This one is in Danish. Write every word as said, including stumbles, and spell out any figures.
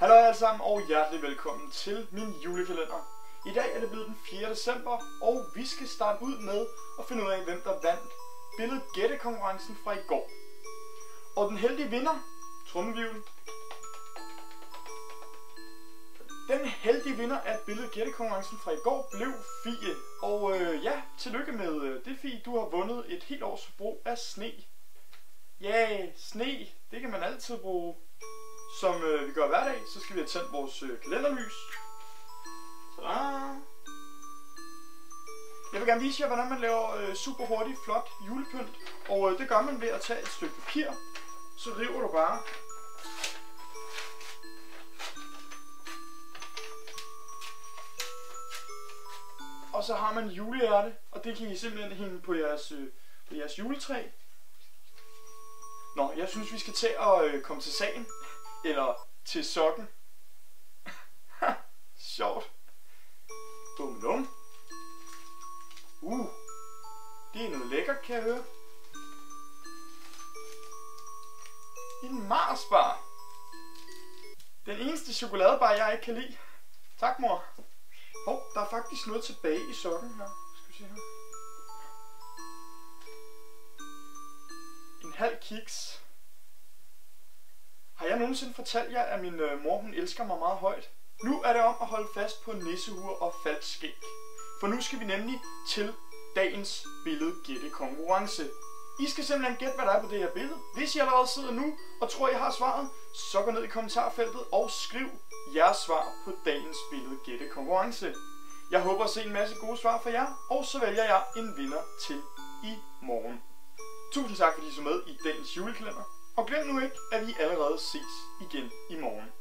Hallo alle sammen og hjertelig velkommen til min julekalender. I dag er det blevet den fjerde december, og vi skal starte ud med at finde ud af, hvem der vandt billedgættekonkurrencen fra i går. Og den heldige vinder, trommevirvel. Den heldige vinder af billedgættekonkurrencen fra i går blev Fie. Og øh, ja, tillykke med øh, det, Fie. Du har vundet et helt års forbrug af sne. Ja, yeah, sne, det kan man altid bruge. Som øh, vi gør hver dag, så skal vi have tændt vores øh, kalenderlys. Sådan. Jeg vil gerne vise jer, hvordan man laver øh, super hurtigt, flot julepynt. Og øh, det gør man ved at tage et stykke papir. Så river du bare. Og så har man julehjerte, og det kan I simpelthen hænge på jeres, øh, på jeres juletræ. Nå, jeg synes vi skal til at øh, komme til sagen. Eller til sokken. Sjovt. Bum lum. Uh. Det er noget lækkert, kan jeg høre. En Mars-bar. Den eneste chokoladebar, jeg ikke kan lide. Tak, mor. Hov, der er faktisk noget tilbage i sokken her. Skal vi se her. En halv kiks. Har jeg nogensinde fortalt jer, at min øh, mor hun elsker mig meget højt? Nu er det om at holde fast på nissehure og falsk skæg. For nu skal vi nemlig til dagens billedgættekonkurrence. I skal simpelthen gætte, hvad der er på det her billede. Hvis I allerede sidder nu og tror, I har svaret, så gå ned i kommentarfeltet og skriv jeres svar på dagens billedgættekonkurrence. Jeg håber at se en masse gode svar fra jer, og så vælger jeg en vinder til i morgen. Tusind tak, fordi I så med i dagens julekalender. Og glem nu ikke, at vi allerede ses igen i morgen.